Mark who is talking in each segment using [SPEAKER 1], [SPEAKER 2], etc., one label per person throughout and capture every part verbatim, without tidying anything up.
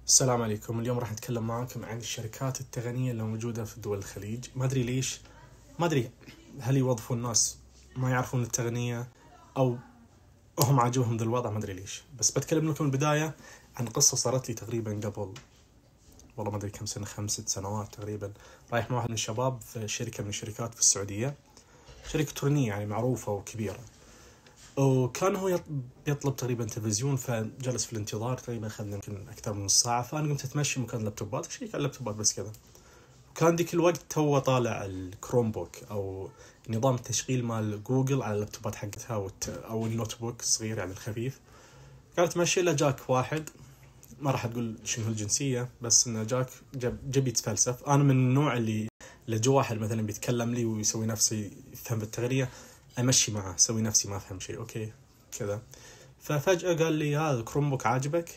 [SPEAKER 1] السلام عليكم. اليوم راح نتكلم معاكم عن الشركات التقنية اللي موجودة في دول الخليج. ما أدري ليش، ما أدري هل يوظفوا الناس ما يعرفون التقنية أو هم عاجبهم ذا الوضع، ما أدري ليش. بس بتكلم لكم البداية عن قصة صارت لي تقريبا قبل والله ما أدري كم سنة، خمس ست سنوات تقريبا. رايح مع واحد من الشباب في شركة من الشركات في السعودية، شركة إلكترونية يعني معروفة وكبيرة، وكان هو يطلب تقريبا تلفزيون، فجلس في الانتظار تقريبا خدنا يمكن اكثر من نص ساعه. فانا قمت اتمشى مكان اللابتوبات، شيك على اللابتوبات بس كذا. وكان ذيك الوقت تو طالع الكروم بوك او نظام التشغيل مال جوجل على اللابتوبات حقتها او النوت بوك الصغير يعني الخفيف. كانت ماشي الا جاك واحد، ما راح تقول شنو الجنسيه، بس انه جاك جب, جب يتفلسف. انا من النوع اللي لجو واحد مثلا بيتكلم لي ويسوي نفسه يفهم بالتقنيه امشي معه، اسوي نفسي ما افهم شيء، اوكي كذا. ففجأة قال لي هذا كرومبوك عاجبك؟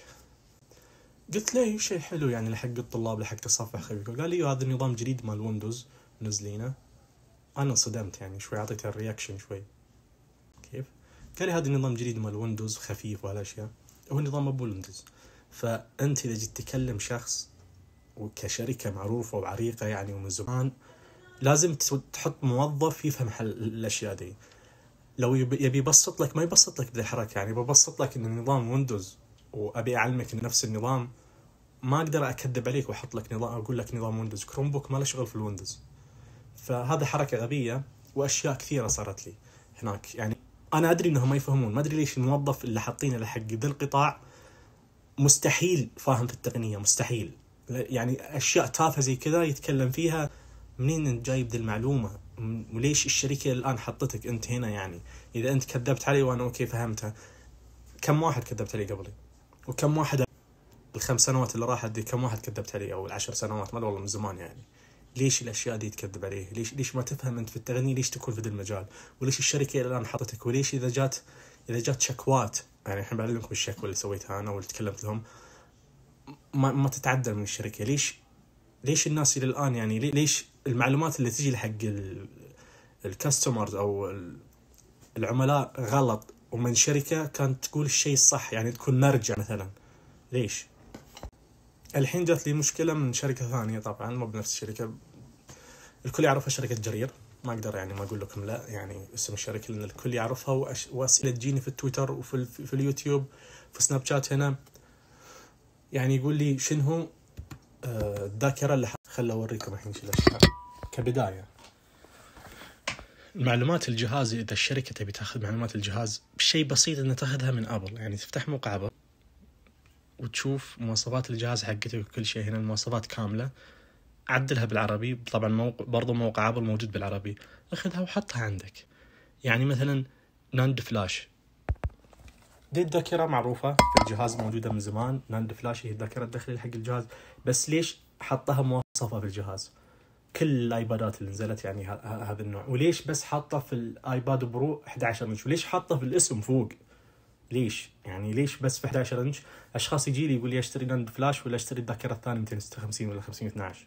[SPEAKER 1] قلت له شيء حلو يعني لحق الطلاب لحق تصفح خفيف. قال لي هذا النظام جديد مال ويندوز منزلينه. انا انصدمت يعني شوي، اعطيته الرياكشن شوي كيف. قال لي هذا النظام جديد مال ويندوز خفيف وهالاشياء، هو نظام ابو ويندوز. فانت اذا جيت تكلم شخص وكشركة معروفة وعريقة يعني ومن زمان، لازم تحط موظف يفهم حل الاشياء دي. لو يبي يبسط لك ما يبسط لك بذي الحركة، يعني ببسط لك إن النظام ويندوز وأبي أعلمك إن نفس النظام، ما أقدر أكذب عليك وأحط لك نظام أقول لك نظام ويندوز. كرومبوك ما له شغل في الويندوز. فهذا حركة غبية، وأشياء كثيرة صارت لي هناك. يعني أنا أدري إنهم ما يفهمون، ما أدري ليش الموظف اللي حاطينه لحق ذا القطاع مستحيل فاهم في التقنية، مستحيل. يعني أشياء تافهة زي كذا يتكلم فيها، منين انت جايب ذي المعلومة؟ وليش الشركة الآن حطتك أنت هنا؟ يعني إذا أنت كذبت علي وأنا أوكي فهمتها، كم واحد كذبت علي قبلي؟ وكم واحد الخمس سنوات اللي راحت دي كم واحد كذبت علي؟ أو العشر سنوات، ما والله من زمان يعني. ليش الأشياء دي تكذب عليه؟ ليش ليش ما تفهم أنت في التقنية؟ ليش تكون في ذا المجال؟ وليش الشركة الآن حطتك؟ وليش إذا جات إذا جات شكوات، يعني الحين بعلمكم الشكوى اللي سويتها أنا واللي تكلمت لهم، ما ما تتعدل من الشركة. ليش ليش الناس إلى الآن يعني ليش المعلومات اللي تجي لحق الكاستمرز أو العملاء غلط، ومن شركة كانت تقول الشيء الصح يعني تكون مرجع مثلا؟ ليش؟ الحين جات لي مشكلة من شركة ثانية، طبعا مو بنفس الشركة، الكل يعرفها، شركة جرير. ما أقدر يعني ما أقول لكم لا يعني اسم الشركة لأن الكل يعرفها، وأش... وأسئلة تجيني في التويتر وفي ال... في اليوتيوب في سناب شات هنا، يعني يقول لي شنو الذاكرة اللي خلوا أوريكم الحين شو الأشياء. كبداية، المعلومات الجهاز، إذا الشركة تبي تأخذ معلومات الجهاز بشيء بسيط إن تأخذها من أبل. يعني تفتح موقع أبل وتشوف مواصفات الجهاز حقتك وكل شيء، هنا المواصفات كاملة، عدلها بالعربي. طبعا موقع برضو موقع أبل موجود بالعربي، أخذها وحطها عندك. يعني مثلا ناند فلاش، دي الذاكرة معروفة في الجهاز موجودة من زمان. ناند فلاش هي الذاكرة الداخلية حق الجهاز، بس ليش حطها مواصفة في الجهاز؟ كل الايبادات اللي نزلت يعني هذا النوع. وليش بس حاطه في الايباد برو إحدى عشر انش؟ وليش حاطه في الاسم فوق؟ ليش يعني ليش بس في إحدى عشر انش؟ اشخاص يجي لي يقول لي اشتري ناند فلاش ولا اشتري الذاكره الثانيه مئتين وستة وخمسين ولا خمسمئة واثني عشر؟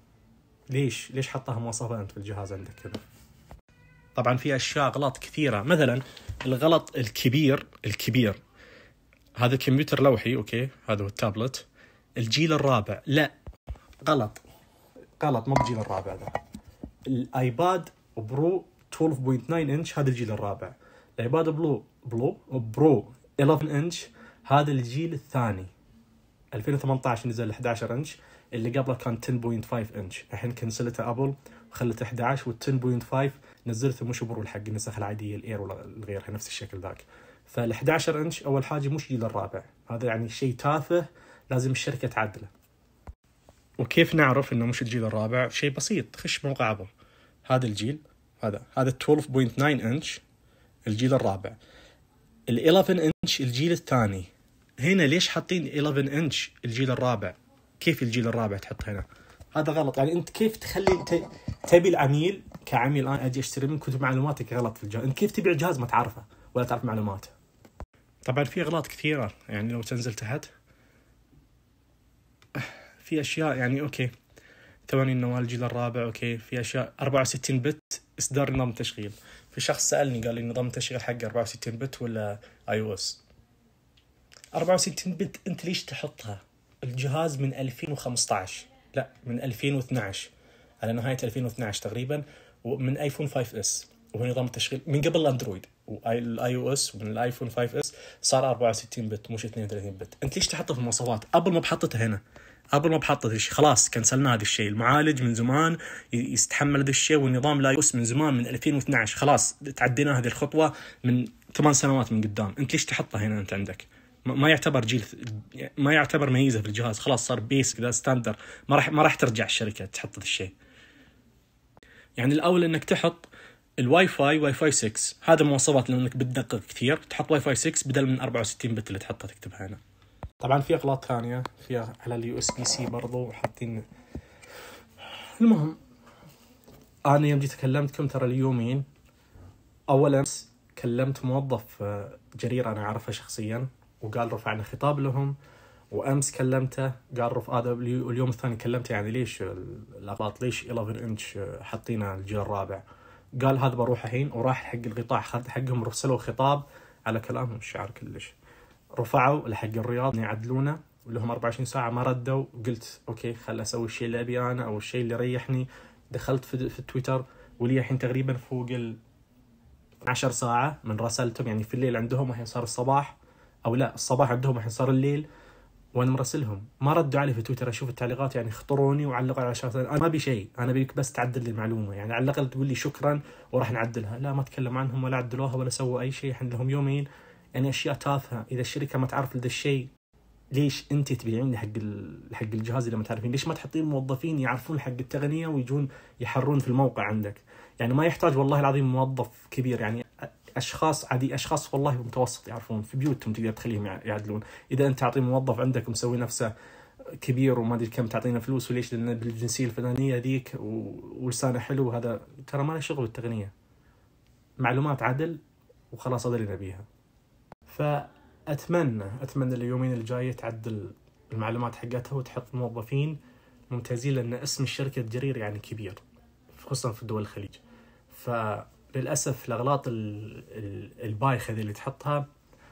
[SPEAKER 1] ليش ليش حطها مواصفه انت في الجهاز عندك كذا؟ طبعا في اشياء غلط كثيره. مثلا الغلط الكبير الكبير هذا كمبيوتر لوحي، اوكي هذا هو التابلت الجيل الرابع، لا غلط غلط، مو بجيل الرابع ده. الايباد برو اثناشر فاصلة تسعة انش هذا الجيل الرابع. الايباد بلو بلو برو إحدى عشر انش هذا الجيل الثاني. ألفين وثمانية عشر نزل إحدى عشر انش، اللي قبله كان عشرة فاصلة خمسة انش. الحين كنسلته ابل وخلته إحدى عشر، وال عشرة فاصلة خمسة نزلته مش برو الحق النسخ العاديه الاير ولا غيرها نفس الشكل ذاك. فال إحدى عشر انش اول حاجه مش جيل الرابع، هذا يعني شيء تافه لازم الشركه تعدله. وكيف نعرف انه مش الجيل الرابع؟ شيء بسيط، خش موقع ابل، هذا الجيل هذا هذا اثناشر فاصلة تسعة انش الجيل الرابع، ال إحدى عشر انش الجيل الثاني. هنا ليش حاطين إحدى عشر انش الجيل الرابع؟ كيف الجيل الرابع تحط هنا؟ هذا غلط. يعني انت كيف تخلي تبي العميل كعميل الان اجي اشتري منك كنت معلوماتك غلط في الجهاز؟ انت كيف تبيع جهاز ما تعرفه ولا تعرف معلوماته؟ طبعا في اغلاط كثيره، يعني لو تنزل تحت في اشياء يعني اوكي ثمانين نواه الجيل الرابع، اوكي في اشياء أربعة وستين بت اصدار نظام تشغيل. في شخص سالني قال لي نظام التشغيل حقه أربعة وستين بت ولا اي او اس؟ أربعة وستين بت انت ليش تحطها؟ الجهاز من ألفين وخمسة عشر، لا من ألفين واثني عشر، على نهاية ألفين واثني عشر تقريبا، ومن ايفون خمسة اس، وهو نظام التشغيل من قبل الاندرويد والاي او اس، ومن الايفون خمسة اس صار أربعة وستين بت مش اثنين وثلاثين بت. انت ليش تحطه في المواصفات قبل ما بحطته هنا؟ قبل ما بحطه الشيء خلاص كنسلنا هذا الشيء. المعالج من زمان يستحمل هذا الشيء، والنظام الاي او اس من زمان من ألفين واثني عشر، خلاص تعدينا هذه الخطوة من ثمان سنوات من قدام. انت ليش تحطه هنا؟ انت عندك ما يعتبر جيل، ما يعتبر ميزة في الجهاز، خلاص صار بيسك ذا ستاندر، ما راح ما راح ترجع الشركة تحط هذا الشيء. يعني الأول إنك تحط الواي فاي واي فاي ستة، هذا مواصفات لأنك بتدقق كثير، تحط واي فاي ستة بدل من أربعة وستين بت اللي تحطها تكتبها هنا. طبعا في أغلاط ثانية فيها على اليو اس بي سي برضو حاطين. المهم أنا يوم جيت كلمتكم ترى اليومين، أولا كلمت موظف جرير أنا أعرفه شخصيا وقال رفعنا خطاب لهم، وأمس كلمته قال رف هذا، واليوم الثاني كلمته يعني ليش الأغلاط، ليش إحدى عشر إنش حاطينه الجيل الرابع؟ قال هذا بروح الحين، وراح حق القطاع حقهم رسلوا خطاب على كلامهم الشعر كلش، رفعوا لحق الرياض يعدلونه ولهم أربعة وعشرين ساعة ما ردوا. قلت أوكي خل أسوي الشيء اللي أبي أنا أو الشيء اللي يريحني. دخلت في, في التويتر ولي الحين تقريبا فوق ال عشر ساعة من رسلتهم، يعني في الليل عندهم الحين صار الصباح، أو لا الصباح عندهم الحين صار الليل، وانا مرسلهم ما ردوا علي في تويتر. اشوف التعليقات يعني خطروني وعلقوا على شخص، انا ما ابي شيء، انا ابيك بس تعدل لي المعلومه، يعني على الاقل تقول لي شكرا وراح نعدلها. لا ما اتكلم عنهم ولا عدلوها ولا سووا اي شيء، احنا لهم يومين يعني اشياء تافهه. اذا الشركه ما تعرف لهذا الشيء ليش انت تبيعين حق حق الجهاز اللي ما تعرفين؟ ليش ما تحطين موظفين يعرفون حق التقنيه ويجون يحرون في الموقع عندك؟ يعني ما يحتاج والله العظيم موظف كبير، يعني اشخاص عادي، اشخاص والله متوسط يعرفون في بيوتهم تقدر تخليهم يعدلون. اذا انت تعطي موظف عندك مسوي نفسه كبير وما ادري كم تعطينا فلوس وليش، لان بالجنسيه الفلانيه ذيك ولسانه حلو، هذا ترى ما له شغل بالتقنيه. معلومات عدل وخلاص هذا اللي نبيها. فاتمنى اتمنى اليومين الجايه تعدل المعلومات حقتها وتحط موظفين ممتازين، لان اسم الشركه جرير يعني كبير خصوصا في دول الخليج. ف للأسف الأغلاط البايخة اللي تحطها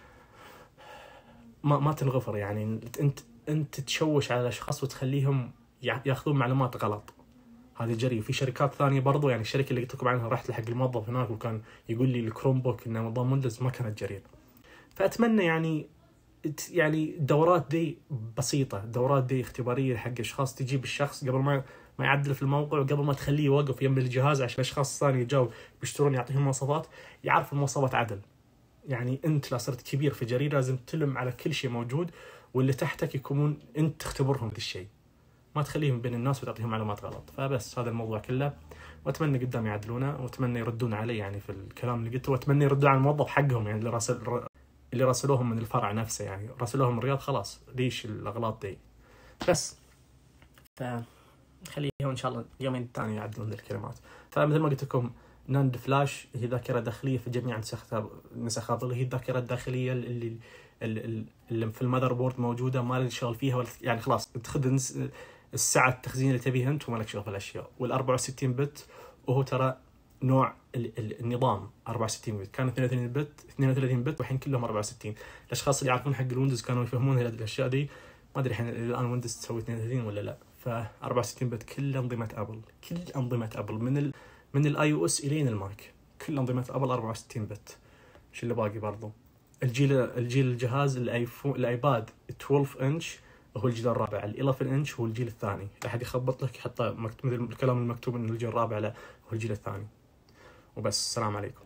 [SPEAKER 1] ما ما تنغفر. يعني أنت أنت تشوش على الأشخاص وتخليهم يأخذون معلومات غلط. هذه جري. في شركات ثانية برضو، يعني الشركة اللي قلت لكم عنها رحت لحق الموظف هناك وكان يقول لي الكروم بوك إنه نظام ويندوز ما كانت جرير. فأتمنى يعني يعني الدورات دي بسيطة، الدورات دي اختبارية حق أشخاص، تجيب الشخص قبل ما ما يعدل في الموقع وقبل ما تخليه يوقف يم الجهاز عشان الاشخاص الثانيين يجاوا بيشترون يعطيهم مواصفات، يعرف المواصفات عدل. يعني انت لا صرت كبير في جرير لازم تلم على كل شيء موجود، واللي تحتك يكونون انت تختبرهم هذا الشيء، ما تخليهم بين الناس وتعطيهم معلومات غلط. فبس هذا الموضوع كله، واتمنى قدام يعدلونه، واتمنى يردون علي يعني في الكلام اللي قلته، واتمنى يردون على الموظف حقهم يعني اللي راسل اللي راسلوهم من الفرع نفسه، يعني راسلوهم من الرياض خلاص ليش الاغلاط دي. بس ف خليهم ان شاء الله يومين الثاني يعدلون الكلمات. فمثل ما قلت لكم ناند فلاش هي ذاكره داخليه في جميع النسخات، اللي هي الذاكره الداخليه اللي اللي في المذر بورد موجوده، ما لك شغل فيها ولا يعني خلاص تاخذ السعه التخزين اللي تبيها انت وما لك شغل في الاشياء. وال64 بت وهو ترى نوع النظام أربعة وستين بت، كان اثنين وثلاثين بت اثنين وثلاثين بت والحين كلهم أربعة وستين. الاشخاص اللي يعرفون حق الويندوز كانوا يفهمون هذه الاشياء دي، ما ادري الحين الان ويندوز تسوي اثنين وثلاثين ولا لا. ف أربعة وستين بت كل انظمه ابل، كل انظمه ابل من ال من الاي او اس الين الماك، كل انظمه ابل أربعة وستين بت. ايش اللي باقي برضو؟ الجيل الجيل الجهاز الايفون الايباد اثنا عشر انش هو الجيل الرابع، ال إحدى عشر انش هو الجيل الثاني. لا احد يخبط لك يحط مثل الكلام المكتوب ان الجيل الرابع، لا هو الجيل الثاني. وبس، السلام عليكم.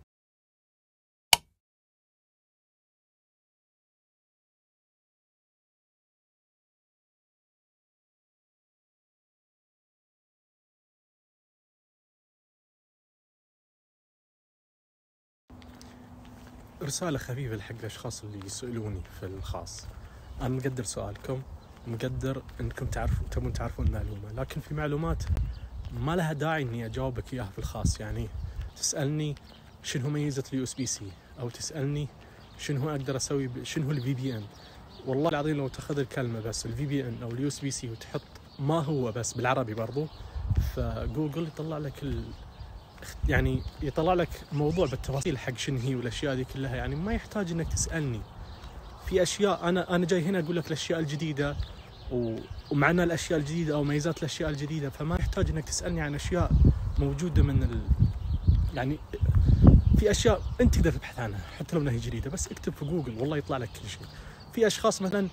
[SPEAKER 1] رسالة خفيفة لحق الأشخاص اللي يسألوني في الخاص. أنا مقدر سؤالكم، مقدر أنكم تعرفوا تبون تعرفون معلومة، لكن في معلومات ما لها داعي إني أجاوبك إياها في الخاص. يعني تسألني شنو ميزة اليو اس بي سي، أو تسألني شنو أقدر أسوي ب... شنو الفي بي إن. والله العظيم لو تأخذ الكلمة بس الفي بي إن أو اليو اس بي سي وتحط ما هو بس بالعربي برضو، فجوجل يطلع لك ال... يعني يطلع لك موضوع بالتفاصيل حق شنو هي والاشياء دي كلها. يعني ما يحتاج انك تسالني في اشياء. انا انا جاي هنا اقول لك الاشياء الجديده ومعنا الاشياء الجديده او ميزات الاشياء الجديده، فما يحتاج انك تسالني عن اشياء موجوده من ال... يعني في اشياء انت تقدر تبحث عنها حتى لو انها جديده، بس اكتب في جوجل والله يطلع لك كل شيء. في اشخاص مثلا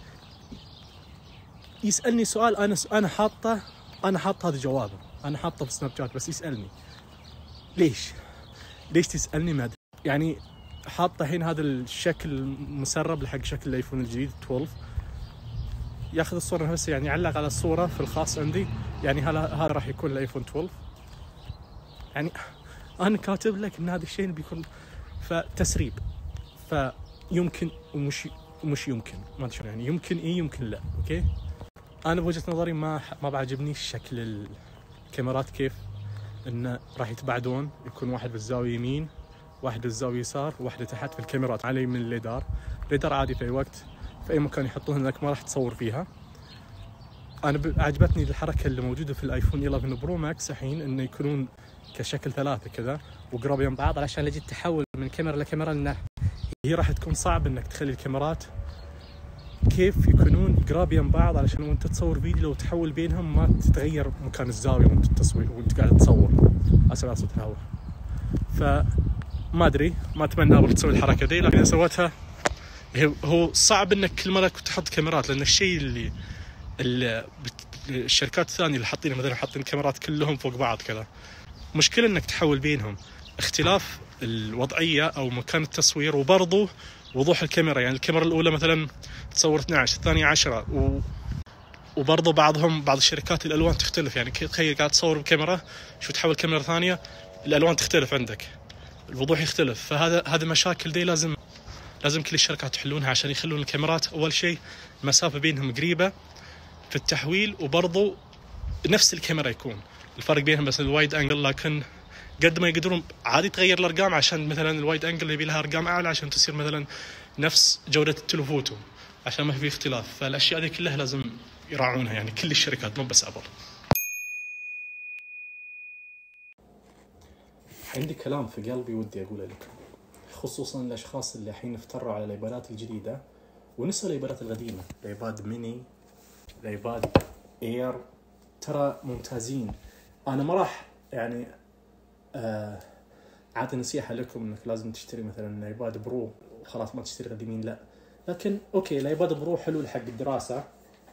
[SPEAKER 1] يسالني سؤال انا انا حاطه انا حاط هذا جوابه، انا حاطه في سناب شات، بس يسالني ليش؟ ليش تسالني؟ ما ادري. يعني حاطه الحين هذا الشكل مسرب لحق شكل الايفون الجديد اثنا عشر، ياخذ الصوره نفسها يعني يعلق على الصوره في الخاص عندي، يعني هذا هذا راح يكون الايفون اثنا عشر. يعني انا كاتب لك ان هذا الشيء بيكون فتسريب، فيمكن ومش ومش يمكن، ما ادري شلون يعني، يمكن اي يمكن لا. اوكي، انا بوجهه نظري ما ما بعجبني شكل الكاميرات، كيف انه راح يتباعدون، يكون واحد بالزاويه يمين واحد بالزاويه يسار وواحده تحت في الكاميرات على من الليدار. الليدار عادي في اي وقت في اي مكان يحطوه لك ما راح تصور فيها. انا ب... عجبتني الحركه اللي موجوده في الايفون إحدى عشر برو ماكس الحين، انه يكونون كشكل ثلاثه كذا وقراب يم بعض، علشان يجي التحول من كاميرا لكاميرا، انه هي راح تكون صعب انك تخلي الكاميرات كيف يكونون قراب يم بعض، علشان وانت تصور فيديو لو تحول بينهم ما تتغير مكان الزاويه وانت تصوير وانت قاعد تصور. اسف على صوت الهواء. فما ادري، ما اتمنى ابغى تسوي الحركه دي، لكن اذا سويتها هو صعب انك كل مره تحط كاميرات، لان الشيء اللي, اللي الشركات الثانيه اللي حاطين مثلا حاطين كاميرات كلهم فوق بعض كذا، مشكله انك تحول بينهم، اختلاف الوضعيه او مكان التصوير، وبرضه وضوح الكاميرا. يعني الكاميرا الاولى مثلا تصور اثنا عشر، الثانيه عشرة، و... وبرضه بعضهم بعض الشركات الالوان تختلف. يعني تخيل قاعد تصور بكاميرا شو تحول كاميرا ثانيه الالوان تختلف عندك، الوضوح يختلف. فهذا هذه مشاكل دي لازم لازم كل الشركات يحلونها، عشان يخلون الكاميرات اول شيء المسافه بينهم قريبه في التحويل، وبرضه نفس الكاميرا يكون الفرق بينهم بس الوايد انجل، لكن قد ما يقدرون عادي تغير الارقام، عشان مثلا الوايد انجل يبي لها ارقام اعلى عشان تصير مثلا نفس جوده التلفوتو، عشان ما في اختلاف. فالاشياء دي كلها لازم يراعونها، يعني كل الشركات مو بس ابل. عندي كلام في قلبي ودي اقوله لكم، خصوصا الاشخاص اللي الحين افتروا على الايبادات الجديده ونسوا الايبادات القديمه، الايباد ميني، الايباد اير، ترى ممتازين. انا ما راح يعني آه عادي نصيحه لكم انك لازم تشتري مثلا الايباد برو وخلاص ما تشتري قديمين، لا. لكن اوكي الايباد برو حلو لحق الدراسه،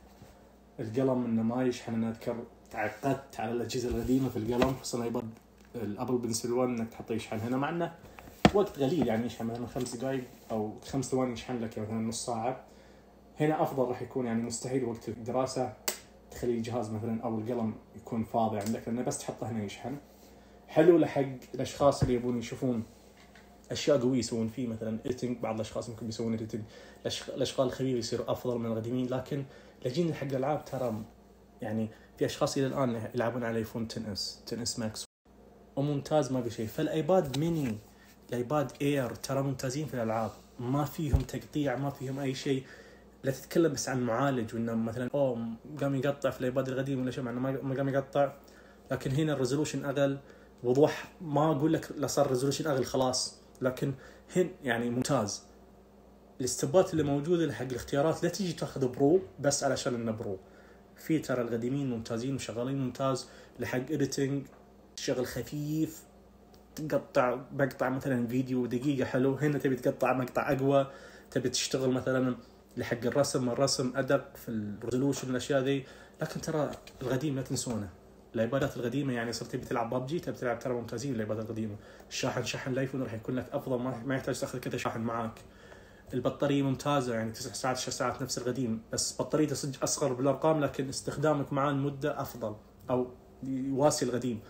[SPEAKER 1] القلم انه ما يشحن. انا اذكر تعقدت على الاجهزه القديمه في القلم، خصوصا الايباد الابل بنسل واحد انك تحطه يشحن هنا، مع انه وقت قليل يعني يشحن مثلا خمس دقائق او خمس ثواني يشحن لك مثلا نص ساعه. هنا افضل راح يكون، يعني مستحيل وقت الدراسه تخلي الجهاز مثلا او القلم يكون فاضي عندك، لانه بس تحطه هنا يشحن. حلو لحق الاشخاص اللي يبون يشوفون اشياء قويه يسوون فيه مثلا إيديتنج، بعض الاشخاص ممكن يسوون إيديتنج، الاشغال الخفيفه يصير افضل من القديمين. لكن لجين حق الالعاب ترى يعني في اشخاص الى الان يلعبون على ايفون عشرة اس عشرة اس ماكس وممتاز ما في شيء. فالايباد ميني الايباد اير ترى ممتازين في الالعاب، ما فيهم تقطيع ما فيهم اي شيء. لا تتكلم بس عن معالج وانه مثلا اوه قام يقطع في الايباد القديم ولا شيء، مع انه ما قام يقطع، لكن هنا الريزولوشن اقل، وضوح ما اقول لك لا صار ريزولوشن اقل خلاص، لكن هن يعني ممتاز. الاستبات اللي موجوده حق الاختيارات لا تيجي تاخذ برو بس علشان انه برو، في ترى القديمين ممتازين وشغالين ممتاز لحق إيديتنج، شغل خفيف تقطع بقطع مثلا فيديو دقيقه حلو، هنا تبي تقطع مقطع اقوى، تبي تشتغل مثلا لحق الرسم الرسم ادق في الريزولوشن الاشياء ذي. لكن ترى القديم لا تنسونه، الايبادات القديمه يعني صرت تبي تلعب ببجي تبي تلعب ترى ممتازين الايبادات القديمه. الشاحن شحن الايفون راح يكون لك افضل، ما يحتاج تاخذ كذا شاحن معاك. البطاريه ممتازه يعني تسع ساعات عشر ساعات نفس القديم، بس بطاريته صدق اصغر بالارقام، لكن استخدامك معاه المده افضل او يواسي القديم.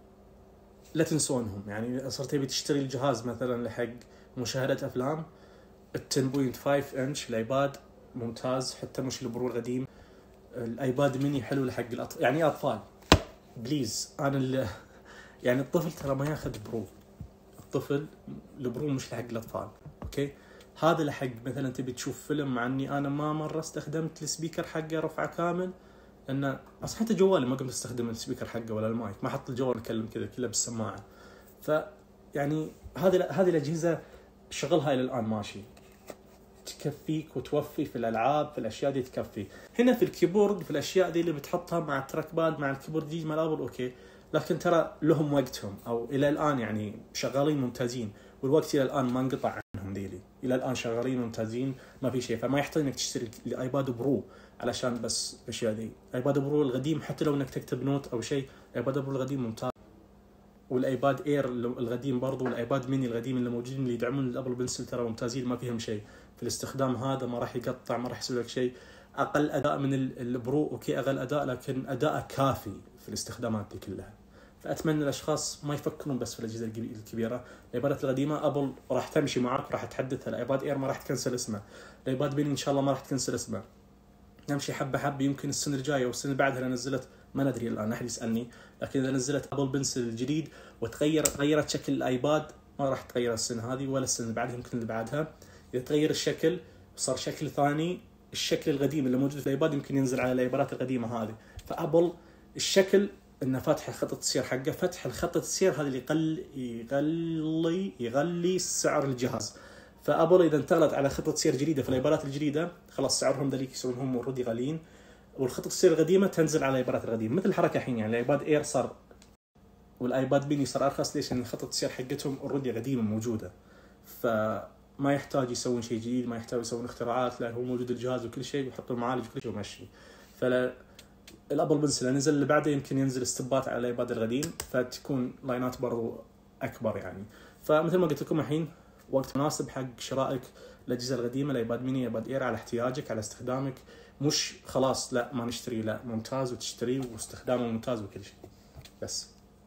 [SPEAKER 1] لا تنسونهم، يعني صرت تبي تشتري الجهاز مثلا لحق مشاهده افلام، ال عشرة فاصلة خمسة انش الايباد ممتاز، حتى مش البرو القديم. الايباد ميني حلو لحق الاطفال، يعني اطفال بليز. انا اللي يعني الطفل ترى ما ياخذ برو، الطفل البرو مش لحق الاطفال. اوكي هذا لحق مثلا تبي تشوف فيلم، مع اني انا ما مره استخدمت السبيكر حقه رفعه كامل، لان اصلا حتى جوالي ما قمت استخدم السبيكر حقه ولا المايك، ما حط الجوال اتكلم كذا كله بالسماعه. ف يعني هذه هذه الاجهزه شغلها الى الان ماشي، تكفيك وتوفي في الالعاب، في الاشياء دي تكفي. هنا في الكيبورد في الاشياء دي اللي بتحطها مع التراك باد مع الكيبورد الجديد مع الابل اوكي، لكن ترى لهم وقتهم، او الى الان يعني شغالين ممتازين، والوقت الى الان ما انقطع عنهم ذيلي، الى الان شغالين ممتازين ما في شيء. فما يحتاج انك تشتري الايباد برو علشان بس الاشياء ذي. الايباد برو القديم حتى لو انك تكتب نوت او شيء، الايباد برو القديم ممتاز، والايباد اير القديم برضو، والايباد ميني القديم اللي موجودين اللي يدعمون الابل بنسل ترى ممتازين ما فيهم شيء في الاستخدام. هذا ما راح يقطع، ما راح يسوي لك شيء. اقل اداء من البرو اوكي، اقل اداء لكن اداء كافي في الاستخدامات دي كلها. فاتمنى الاشخاص ما يفكرون بس في الاجهزه الكبيره. الايبادات القديمه ابل راح تمشي معك، راح تحدثها. الايباد اير ما راح تكنسل اسمه، الايباد ميني ان شاء الله ما راح تكنسل اسمه، نمشي حبه حبه. يمكن السنه الجايه والسنه اللي بعدها اللي نزلت ما ندري الان، احد يسالني، لكن اذا نزلت ابل بنسل الجديد وتغير غيرت شكل الايباد ما راح تغير السنه هذه ولا السنه اللي بعدها، يمكن اللي بعدها. اذا تغير الشكل وصار شكل ثاني، الشكل القديم اللي موجود في الايباد يمكن ينزل على الايبادات القديمه هذه. فابل الشكل انه فاتح خطه السير حقه، فتح الخطه السير هذه اللي يقل يغلي يغلي سعر الجهاز. فابل اذا انتقلت على خطه سير جديده في الايبادات الجديده خلاص سعرهم ذلك يصيرون هم اوريدي غاليين، والخطه السير القديمه تنزل على الايبادات القديمه. مثل الحركه الحين يعني الايباد اير صار والايباد ميني صار ارخص، ليش؟ لان خطه السير حقتهم اوريدي قديمه موجوده، فما يحتاج يسوون شيء جديد، ما يحتاج يسوون اختراعات، لا هو موجود الجهاز وكل شيء ويحطوا المعالج وكل شيء ومشي. فلا الابل بنسل نزل اللي بعده يمكن ينزل استبات على الايباد القديم، فتكون لاينات برضو اكبر يعني. فمثل ما قلت لكم الحين وقت مناسب حق شرائك الاجهزه القديمه، الايباد ميني الايباد اير، على احتياجك على استخدامك، مش خلاص لا ما نشتري، لا ممتاز وتشتريه واستخدامه ممتاز وكل شيء. بس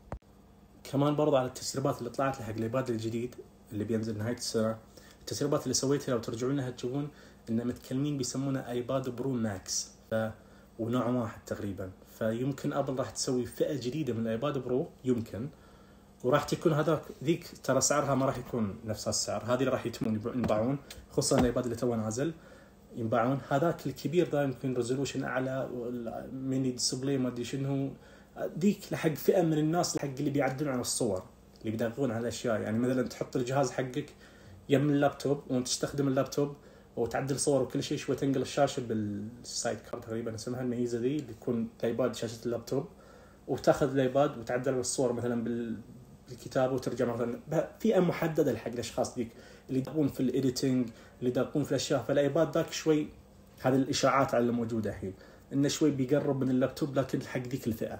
[SPEAKER 1] كمان برضو على التسريبات اللي طلعت لي حق الايباد الجديد اللي بينزل نهايه السنه، التسريبات اللي سويتها لو ترجعون لها تشوفون ان متكلمين بيسمونه ايباد برو ماكس، ف ونوع واحد تقريبا. فيمكن ابل راح تسوي فئه جديده من الايباد برو يمكن، وراح تكون هذاك ذيك ترى سعرها ما راح يكون نفس السعر، هذه اللي راح يتمون ينباعون، خصوصا الايباد اللي تو نازل ينباعون. هذاك الكبير ده يمكن ريزولوشن اعلى، ميني ديسبلاي ما ادري شنو، ذيك لحق فئه من الناس، لحق اللي بيعدلون على الصور، اللي بيدققون على الاشياء. يعني مثلا تحط الجهاز حقك يم اللابتوب وانت تستخدم اللابتوب وتعدل صور وكل شيء، شوي تنقل الشاشه بالسايد كارد تقريبا اسمها الميزه ذي، اللي يكون الايباد شاشه اللابتوب، وتاخذ الايباد وتعدل الصور مثلا بالكتابه وترجع مثلا فئه محدده حق الاشخاص ذيك اللي يدققون في الايديتنج، اللي يدققون في الاشياء. فالايباد ذاك شوي هذه الاشاعات على اللي موجوده الحين انه شوي بيقرب من اللابتوب، لكن حق ذيك الفئه.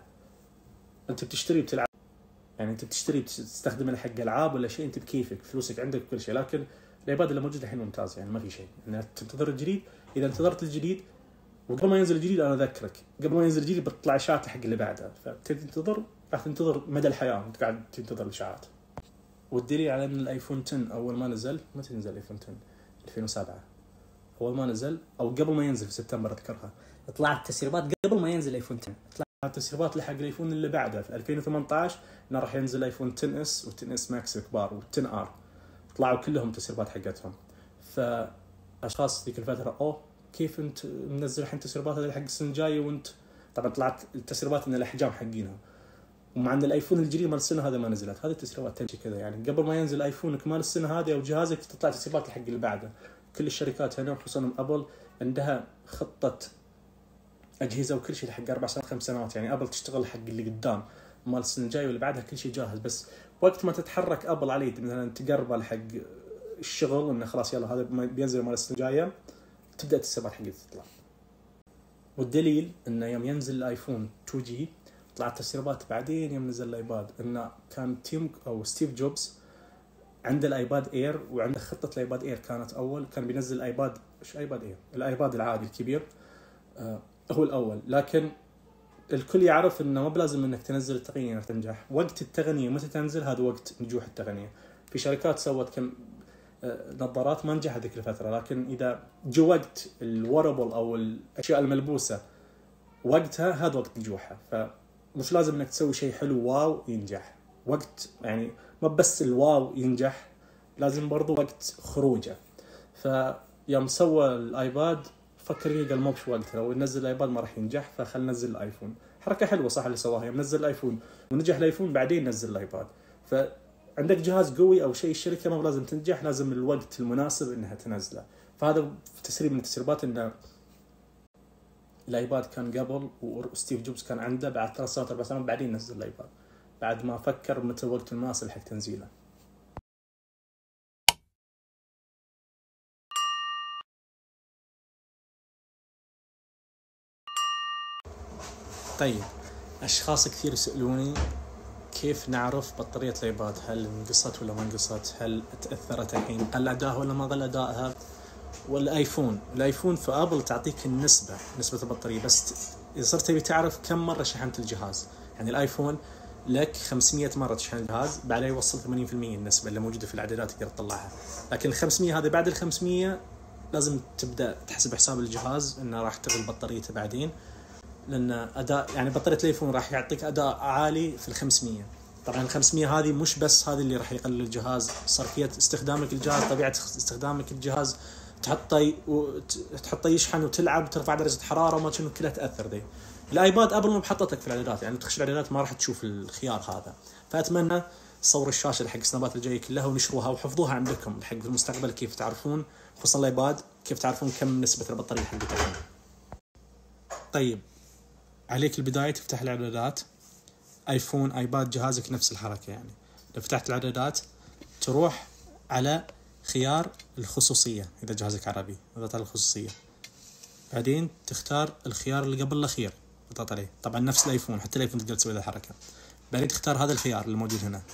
[SPEAKER 1] انت بتشتري بتلعب، يعني انت بتشتري تستخدمه حق العاب ولا شيء، انت بكيفك فلوسك عندك كل شيء. لكن الايباد اللي موجود الحين ممتاز يعني ما في شيء، يعني تنتظر الجديد. اذا انتظرت الجديد وقبل ما ينزل الجديد انا اذكرك قبل ما ينزل الجديد بتطلع اشاعات حق اللي بعده، فتنتظر راح تنتظر مدى الحياه انت قاعد تنتظر الاشاعات. والدليل على ان الايفون عشرة اول ما نزل، متى نزل الايفون عشرة؟ ألفين وسبعة اول ما نزل او قبل ما ينزل في سبتمبر اذكرها،
[SPEAKER 2] طلعت تسريبات قبل ما ينزل ايفون عشرة،
[SPEAKER 1] طلعت تسريبات لحق الايفون اللي بعده في ألفين وثمانية عشر انه راح ينزل ايفون عشرة اس و10 اس ماكس الكبار و10 ار، طلعوا كلهم تسريبات حقتهم. فاشخاص ذيك الفتره اوه كيف انت منزل الحين تسريبات هذه حق السنه الجايه، وانت طبعا طلعت التسريبات ان الاحجام حقينها، ومع ان الايفون الجديد مال السنه هذا ما نزلت. هذه التسريبات تمشي كذا يعني، قبل ما ينزل ايفونك مال السنه هذه او جهازك تطلع تسريبات حق اللي بعده. كل الشركات هنا خصوصا ابل عندها خطه اجهزه وكل شيء حق اربع سنوات خمس سنوات، يعني ابل تشتغل حق اللي قدام مال السنه الجايه واللي بعدها كل شيء جاهز. بس وقت ما تتحرك ابل عليه مثلا تقرب حق الشغل انه خلاص يلا هذا بينزل مال السنه الجايه، تبدا التسريبات حقتها تطلع. والدليل انه يوم ينزل الايفون تو جي طلعت تسريبات بعدين يوم نزل الايباد، انه كان تيم او ستيف جوبز عنده الايباد اير وعنده خطه الايباد اير كانت اول، كان بينزل ايباد ايش ايباد اير الايباد العادي الكبير آه هو الاول، لكن الكل يعرف انه ما بلازم انك تنزل التقنيه انها تنجح. وقت التقنيه متى تنزل هذا وقت نجوح التقنيه. في شركات سوت كم نظارات ما نجحت ذيك الفتره، لكن اذا جو وقت الوربل او الاشياء الملبوسه وقتها هذا وقت نجوحها. فمش لازم انك تسوي شيء حلو واو ينجح، وقت يعني ما بس الواو ينجح، لازم برضو وقت خروجه. فيوم سوى الايباد فكر فيه قال ما بش وقت، لو ننزل الايباد ما راح ينجح فخل ننزل الايفون. حركه حلوه صح اللي سواها، يوم نزل الايفون ونجح الايفون بعدين نزل الايباد. ف عندك جهاز قوي او شيء الشركه ما لازم تنجح، لازم الوقت المناسب انها تنزله. فهذا تسريب من التسريبات ان الايباد كان قبل وستيف جوبز كان عنده بعد ثلاث سنوات اربع سنوات بعدين نزل الايباد، بعد ما فكر متى الوقت المناسب حق تنزيله. طيب اشخاص كثير يسالوني كيف نعرف بطارية الايباد هل انقصت ولا ما انقصت، هل تاثرت الحين، قل ادائها ولا ما قل ادائها. والايفون الايفون في ابل تعطيك النسبه نسبه البطاريه، بس اذا صرت تبي تعرف كم مره شحنت الجهاز، يعني الايفون لك خمسمية مره تشحن الجهاز بعدين يوصل ثمانين بالمية النسبه اللي موجوده في الاعدادات تقدر تطلعها، لكن ال خمسمية هذه بعد ال خمسمية لازم تبدا تحسب حساب الجهاز انه راح تغل بطاريته بعدين، لان اداء يعني بطاريه الايفون راح يعطيك اداء عالي في ال خمسمية. طبعا ال خمسمية هذه مش بس هذه اللي راح يقلل الجهاز، صرفيه استخدامك الجهاز، طبيعه استخدامك الجهاز، تحطه وتحطه يشحن وتلعب وترفع درجه حراره وما شنو كلها تاثر ذي. الايباد ابل ما بحطتك في الاعدادات، يعني تخش الاعدادات ما راح تشوف الخيار هذا. فاتمنى صور الشاشه حق السنابات الجايه كلها ونشروها وحفظوها عندكم حق في المستقبل، كيف تعرفون خصوصا الايباد كيف تعرفون كم نسبه البطاريه حقتكم. طيب عليك البدايه تفتح الاعدادات، ايفون ايباد جهازك نفس الحركه، يعني لو فتحت الاعدادات تروح على خيار الخصوصيه اذا جهازك عربي، اضغط على الخصوصيه، بعدين تختار الخيار اللي قبل الاخير اضغط عليه، طبعا نفس الايفون حتى الايفون تقدر تسوي ذا الحركه، بعدين تختار هذا الخيار اللي موجود هنا،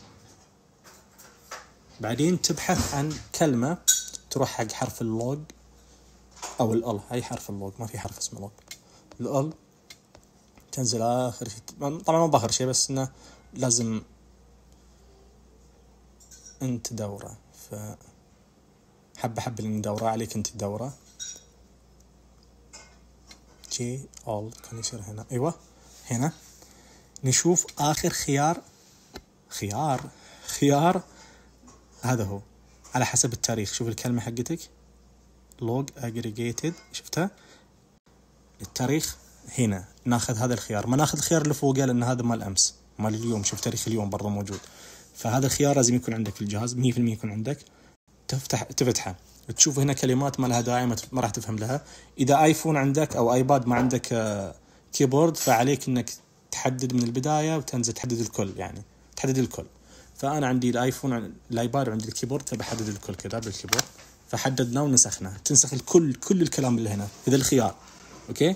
[SPEAKER 1] بعدين تبحث عن كلمه، تروح حق حرف اللوج او ال هاي حرف اللوج، ما في حرف اسمه لوج، ال تنزل اخر شيء، طبعا ما باخر شيء بس انه لازم انت دوره، ف حبه حبه اللي ندوره عليك انت دوره جي اول كان يصير هنا، ايوه هنا نشوف اخر خيار خيار خيار هذا هو على حسب التاريخ، شوف الكلمه حقتك لوج اجريجيتد شفتها التاريخ، هنا ناخذ هذا الخيار، ما ناخذ الخيار اللي فوقه لان هذا مال امس مال اليوم، شوف تاريخ اليوم برضه موجود، فهذا الخيار لازم يكون عندك في الجهاز مية بالمية يكون عندك، تفتح تفتحه تشوف هنا كلمات ما لها داعي ما راح تفهم لها. اذا ايفون عندك او ايباد ما عندك كيبورد فعليك انك تحدد من البدايه وتنزل تحدد الكل، يعني تحدد الكل. فانا عندي الايفون الايباد وعندي الكيبورد فبحدد الكل كذا بالكيبورد، فحددنا ونسخنا، تنسخ الكل كل الكلام اللي هنا في ذا الخيار. اوكي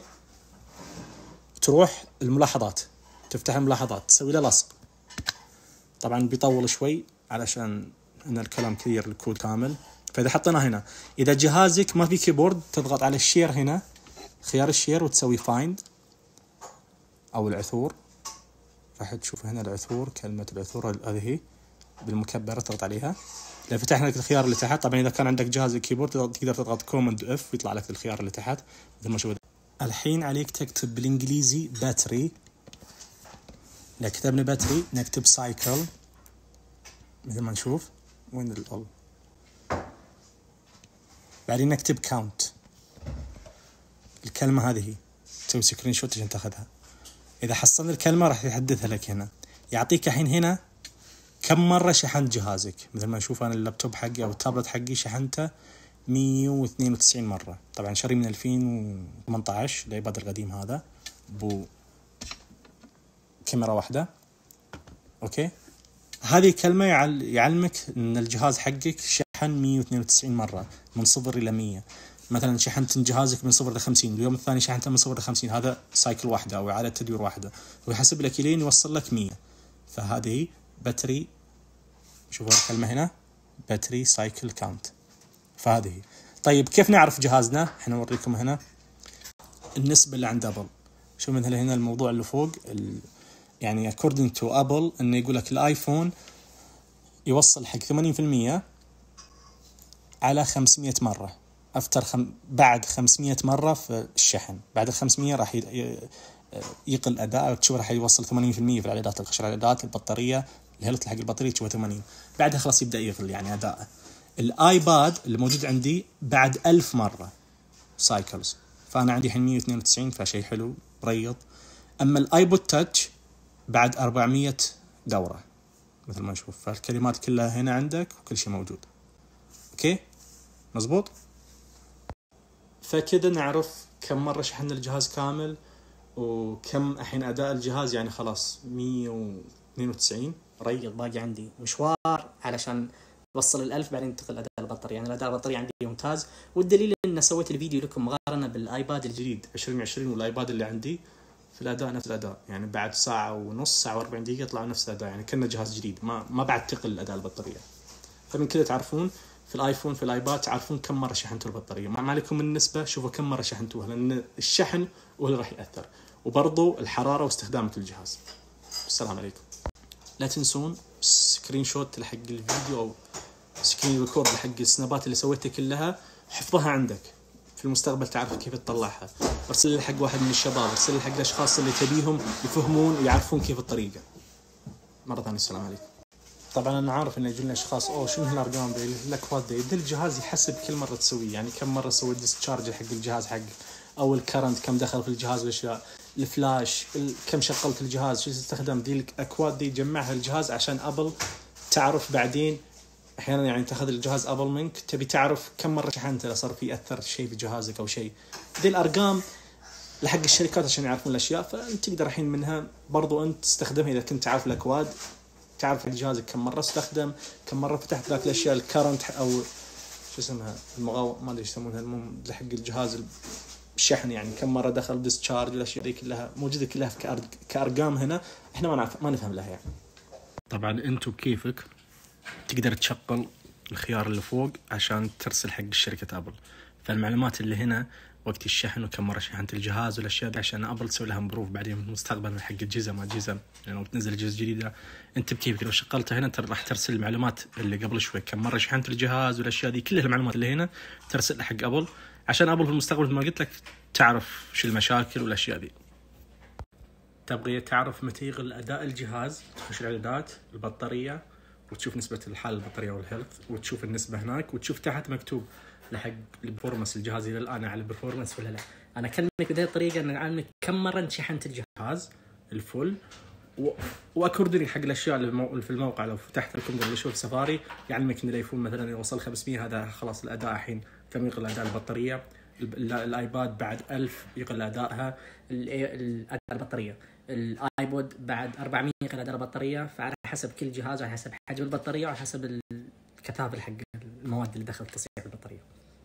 [SPEAKER 1] تروح الملاحظات، تفتح الملاحظات تسوي له لصق، طبعا بيطول شوي علشان ان الكلام كثير الكود كامل، فاذا حطينا هنا اذا جهازك ما في كيبورد تضغط على الشير هنا خيار الشير وتسوي فايند او العثور، راح تشوف هنا العثور كلمه العثور هذه هي بالمكبره تضغط عليها، لو فتحنا لك الخيار اللي تحت، طبعا اذا كان عندك جهاز الكيبورد تقدر تضغط كوماند اف ويطلع لك الخيار اللي تحت مثل ما شوف. الحين عليك تكتب بالانجليزي باتري، اذا كتبنا باتري نكتب سايكل مثل ما نشوف وين ال بعدين نكتب كاونت، الكلمه هذه هي تسوي سكرين شوت عشان تاخذها، اذا حصلنا الكلمه راح يحدثها لك هنا، يعطيك الحين هنا كم مره شحنت جهازك، مثل ما نشوف انا اللابتوب حقي او التابلت حقي شحنته مية واثنين وتسعين مره، طبعا شاري من ألفين وثمانية عشر الايباد القديم هذا بو كاميرا واحده. اوكي هذه كلمه يعلمك ان الجهاز حقك شحن مية واثنين وتسعين مره من صفر الى مية، مثلا شحنت جهازك من صفر ل خمسين، اليوم الثاني شحنته من صفر ل خمسين، هذا سايكل واحده او اعاده تدوير واحده، ويحسب لك لين يوصل لك مية، فهذه باتري، شوفوا الكلمه هنا باتري سايكل كاونت، فهذه. طيب كيف نعرف جهازنا؟ احنا نوريكم هنا النسبه اللي عند ابل، شوف مثلا هنا الموضوع اللي فوق ال... يعني according to ابل انه يقول لك الايفون يوصل حق ثمانين بالمية على خمسمية مره، افتر خم... بعد خمسمية مره في الشحن، بعد ال خمسمية راح ي... يقل اداءه، تشوف راح يوصل ثمانين بالمية في الاعدادات الخشر الاعدادات البطاريه الهيلث حق البطاريه تشوفها ثمانين، بعدها خلاص يبدا يقل يعني اداءه. الايباد اللي موجود عندي بعد ألف مره سايكلز، فانا عندي الحين مية واثنين وتسعين فشيء حلو ريض. اما الايبود تاتش بعد أربعمية دوره، مثل ما نشوف، فالكلمات كلها هنا عندك وكل شيء موجود. اوكي مزبوط. فكده نعرف كم مرة شحن الجهاز كامل وكم الحين أداء الجهاز. يعني خلاص مية واثنين وتسعين
[SPEAKER 2] ريض باقي عندي مشوار علشان وصل الألف بعدين انتقل أداء البطارية. يعني الأداء البطارية عندي ممتاز، والدليل إن سويت الفيديو لكم مقارنة بالآيباد الجديد
[SPEAKER 1] عشرين عشرين والآيباد اللي عندي في الأداء نفس الأداء. يعني بعد ساعة ونص ساعة وأربعين دقيقة يطلع نفس الأداء، يعني كأنه جهاز جديد، ما ما بعد تقل أداء البطارية. فمن كده تعرفون في الآيفون في الآيباد تعرفون كم مرة شحنتوا البطارية. ما عليكم من النسبة، شوفوا كم مرة شحنتوها، لأن الشحن هو اللي راح يأثر، وبرضو الحرارة واستخدامة الجهاز. السلام عليكم. لا تنسون سكرين شوت لحق الفيديو أو سكرين ريكورد لحق السنابات اللي سويتها كلها، حفظها عندك في المستقبل تعرف كيف تطلعها. ارسل حق واحد من الشباب، ارسل حق الاشخاص اللي تبيهم يفهمون ويعرفون كيف الطريقه. مره ثانيه السلام عليكم. طبعا انا عارف ان يجون اشخاص اوه شنو هالارقام ذي الاكواد ذي، يبدا الجهاز يحسب كل مره تسويه، يعني كم مره سويت ديسشارج حق الجهاز حق او الكرنت كم دخل في الجهاز والاشياء، الفلاش كم شغلت الجهاز، شو تستخدم. ذي الاكواد ذي يجمعها الجهاز عشان ابل تعرف بعدين. احيانا يعني تاخذ الجهاز ابل منك تبي تعرف كم مره شحنته، اذا صار في اثر شيء في جهازك او شيء. ذي الارقام لحق الشركات عشان يعرفون الاشياء، فانت تقدر الحين منها برضو انت تستخدمها اذا كنت تعرف الاكواد، تعرف جهازك كم مره استخدم، كم مره فتحت ذاك الاشياء الكرنت او شو اسمها المغاو ما ادري ايش يسمونها، المهم حق الجهاز الشحن، يعني كم مره دخل ديسشارج. الاشياء دي كلها موجوده كلها في كارقام هنا، احنا ما نعرف ما نفهم لها يعني. طبعا انتم بكيفك تقدر تشغل الخيار اللي فوق عشان ترسل حق شركة أبل، فالمعلومات اللي هنا وقت الشحن وكم مرة شحنت الجهاز والأشياء دي عشان أبل تسوي لها مبروف بعدين في المستقبل من حق الجزء ما جزء، يعني لو تنزل جزء جديدة أنت بكيفك لو شغلتها هنا راح ترسل المعلومات اللي قبل شوي كم مرة شحنت الجهاز والأشياء دي، كل المعلومات اللي هنا ترسل حق أبل عشان أبل في المستقبل مثل ما قلت لك تعرف شو المشاكل والأشياء دي. تبغي تعرف متى يغل أداء الجهاز، تخش الإعدادات البطارية وتشوف نسبة الحالة البطارية والهيلث، وتشوف النسبة هناك، وتشوف تحت مكتوب لحق البرفورمانس الجهاز إلى الآن على البرفورمانس ولا لا. أنا أكلمك بهذه الطريقة أن أعلمك كم مرة أنت شحنت الجهاز الفل، و... وأكوردني حق الأشياء اللي في الموقع. لو فتحت لكم قبل شوي سفاري يعلمك إن الآيفون مثلا يوصل خمسمية هذا خلاص الأداء الحين كم يقل أداء البطارية. الآيباد بعد ألف يقل أدائها الأداء البطارية. الايبود بعد أربعمية يقل أداء البطارية، فعلى حسب كل جهاز على حسب حجم البطارية وعلى حسب الكثافة حق المواد اللي دخلت تصنيع البطارية.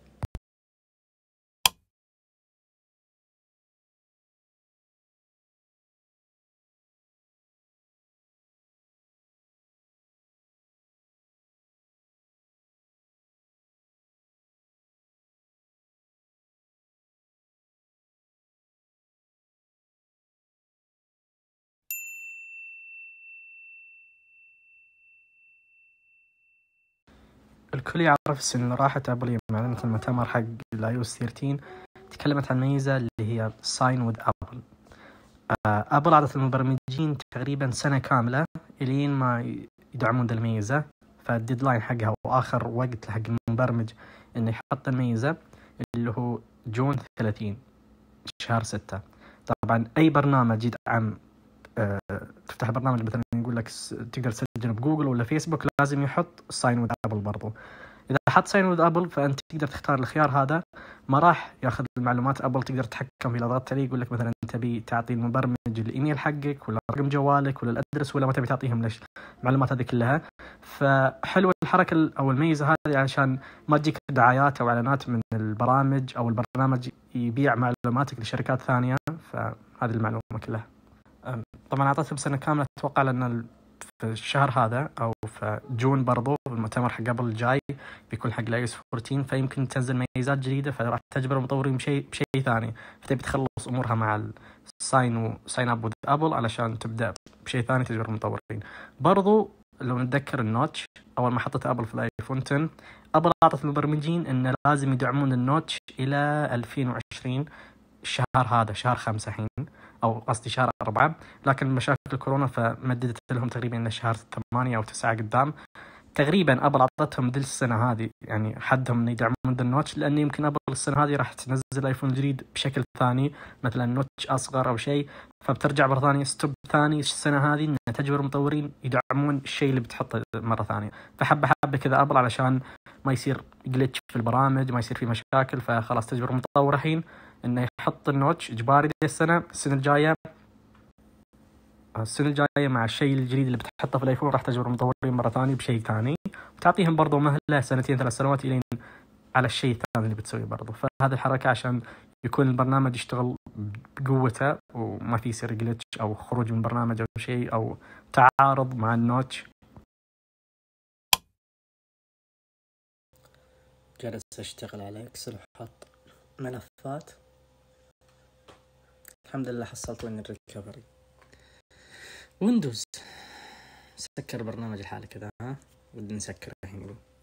[SPEAKER 1] الكل يعرف السنة اللي راحت أبل يوم أعلنت المؤتمر حق الاي او اس ثلاثة عشر تكلمت عن ميزة اللي هي ساين وذ أبل. أبل عطت المبرمجين تقريبا سنة كاملة إلين ما يدعمون ذا الميزة، فالديدلاين حقها وآخر وقت حق المبرمج إنه يحط الميزة اللي هو جون ثلاثين شهر ستة. طبعا أي برنامج يدعم أه تفتح برنامج مثلا يقول لك تقدر تسجل بجوجل ولا فيسبوك لازم يحط ساين وذ أبل برضو. إذا حط ساين وذ أبل فأنت تقدر تختار الخيار هذا، ما راح ياخذ المعلومات أبل، تقدر تتحكم في الأضغط عليه. يقول لك مثلا تبي تعطي المبرمج الإيميل حقك ولا رقم جوالك ولا الأدرس ولا ما تبي تعطيهم ليش المعلومات هذه كلها. فحلوة الحركة أو الميزة هذه عشان ما تجيك دعايات أو إعلانات من البرامج أو البرنامج يبيع معلوماتك لشركات ثانية. فهذه المعلومة كلها. طبعا أعطيتهم سنة كاملة، أتوقع لأن في الشهر هذا أو في جون برضو المؤتمر حق قبل الجاي بيكون حق الاي او اس أربعة عشر، فيمكن تنزل ميزات جديدة فراح تجبر المطورين بشيء بشيء ثاني، فتبي تخلص أمورها مع الساين وساين أب وذ أبل علشان تبدأ بشيء ثاني تجبر المطورين. برضو لو نتذكر النوتش أول ما حطت أبل في الايفون عشرة، أبل أعطت المبرمجين إن لازم يدعمون النوتش إلى ألفين وعشرين الشهر هذا شهر خمسة حين أو قصدي شهر أربعة، لكن مشاكل الكورونا فمددت لهم تقريبا إلى شهر ثمانية أو تسعة قدام. تقريبا ابل اعطتهم ذي السنه هذه يعني حدهم انه يدعمون ذا النوتش، لان يمكن ابل السنه هذه راح تنزل الايفون الجديد بشكل ثاني، مثلا نوتش اصغر او شيء، فبترجع مره ثانيه ستوب ثاني السنه هذه ان تجبر المطورين يدعمون الشيء اللي بتحطه مره ثانيه. فحبه حبه كذا ابل علشان ما يصير جلتش في البرامج، ما يصير في مشاكل، فخلاص تجبر المطور الحين انه يحط النوتش اجباري السنه السنه الجايه. السنة الجاية مع الشيء الجديد اللي بتحطه في الايفون راح تجبر المطورين مرة ثانية بشيء ثاني، وتعطيهم برضو مهلة سنتين ثلاث سنوات الين على الشيء الثاني اللي بتسويه برضو. فهذه الحركة عشان يكون البرنامج يشتغل بقوته وما في يصير جلتش او خروج من برنامج او شيء او تعارض مع النوتش.
[SPEAKER 2] جالس اشتغل على اكسل وحط ملفات، الحمد لله حصلت وين الريكفري. ويندوز سكر برنامج الحالة كذا، ها ودي نسكره الحين.